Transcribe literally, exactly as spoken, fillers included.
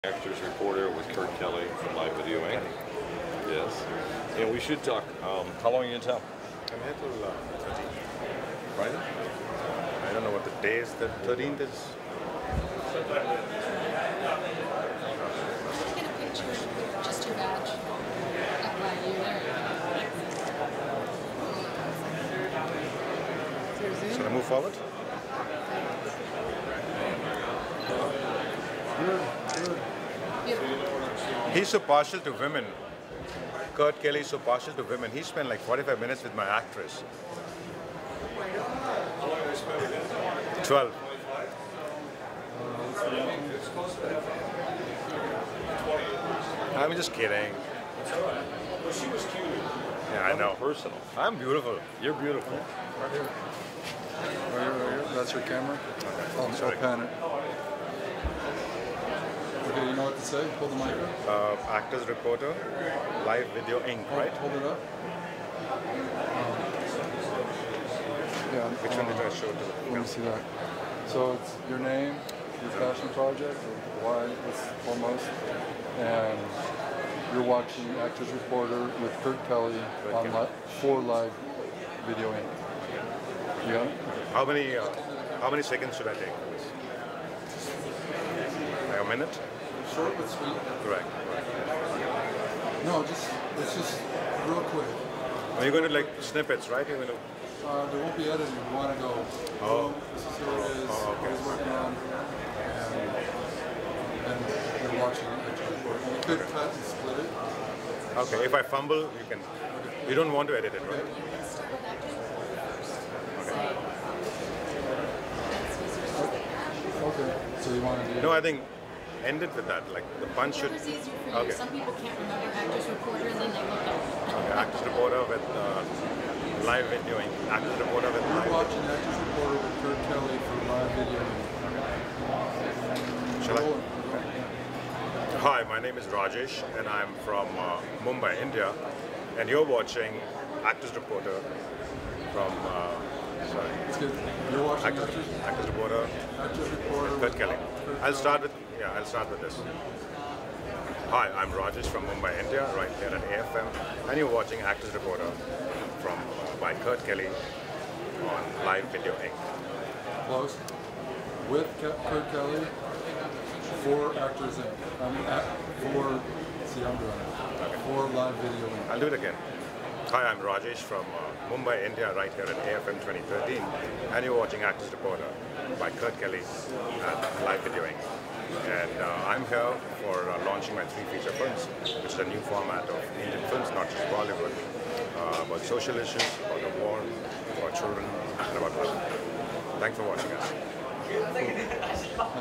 Actors Reporter with Kurt Kelly from Live Video Incorporated. Yes. And we should talk. Um, how long are you in town? I'm here till uh, thirteenth. Friday? I don't know what the day is. The thirteenth is. Get a picture with just your badge up by you there. Should I move forward? He's so partial to women. Kurt Kelly is so partial to women. He spent like forty-five minutes with my actress. twelve. I'm just kidding. Well, she was cute. Yeah, I know. Personal. I'm beautiful. You're beautiful. Right here. Right here, right here. That's your camera. I'll, I'll Sorry. pan it. Okay, you know what to say? Hold the mic up. Uh, Actors Reporter, Live Video Incorporated, Hold, right? hold it up. Um, yeah. Which one uh, did I show to the Let me see that. So it's your name, your passion project, or why it's foremost, and you're watching Actors Reporter with Kurt Kelly on li for Live Video Incorporated. You got it? How many, uh, how many seconds should I take for this? Like a minute? Short but sweet. Correct. No, just it's just real quick. Are you going to like snippets, right? You're going to. Uh, there won't be editing. You want to go, Oh. this is who it is, Oh, okay. what he's working on, and, and you're watching it. Actually. You could cut and split it. Okay, if I fumble, you can. You don't want to edit it, right? Okay, so you want to do No, I think end it with that. Like the punch should. Whatever's easier for you. Okay. Some people can't remember Actors Reporter and then they look up. Okay, Actors Reporter with uh, live videoing. Actors Reporter with You're live. watching Actors Reporter with Kurt Kelly for live video. Shall I? Rolling. Hi, my name is Rajesh, and I'm from uh, Mumbai, India, and you're watching Actors Reporter from. Uh, sorry. It's good. You're watching Actors, Actors, Actors Reporter. Actors Reporter Kurt with Kelly. Kurt I'll Kelly. start with yeah. I'll start with this. Hi, I'm Rajesh from Mumbai, India, right here at A F M, and you're watching Actors Reporter from uh, by Kurt Kelly on Live Video Incorporated. Close. With Ke- Kurt Kelly for Actors Incorporated. Um, at, for, see, I'm doing it. For Live Video Incorporated. I'll do it again. Hi, I'm Rajesh from uh, Mumbai, India, right here at A F M twenty thirteen, and you're watching Actors Reporter by Kurt Kelly at Live Video Incorporated. And uh, I'm here for uh, launching my three feature films, which is a new format of Indian films, not just Bollywood, uh, about social issues, about the war, about children, and about love. Thanks for watching us.